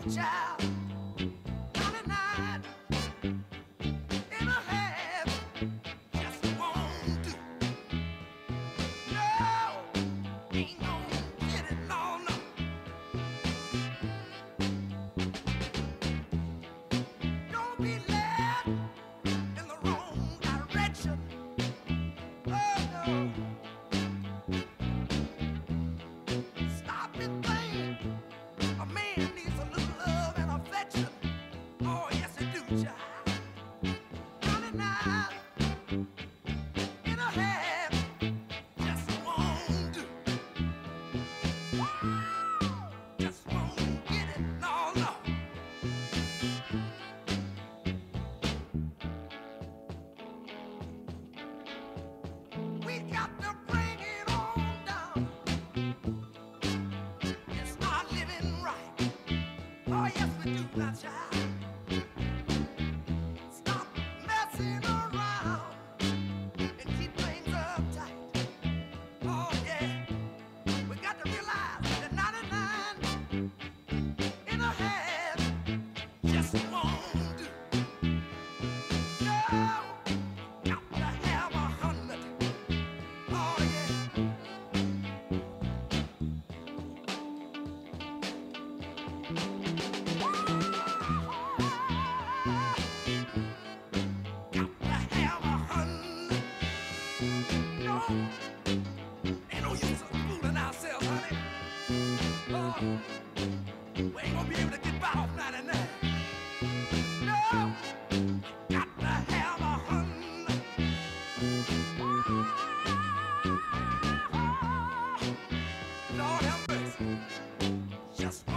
child. 99 and a half just won't do. No, ain't gonna get it, no, no. Don't be led in the wrong direction. Oh no. Stop and think. A man needs a little love and affection. Oh yes, he do, child. 99 and a half just won't do. Just won't get it, no, no. We got to bring it on down. It's not living right. Oh yes, we do, now, child. Stop messing around and keep things uptight. Oh yeah, we got to realize that 99 and a half just won't do. No, got to have 100. Oh yeah. Got to have 100. No, ain't no use of fooling ourselves, honey. Oh, we ain't gonna be able to get by off 99. No, got to have 100. Lord have mercy. Just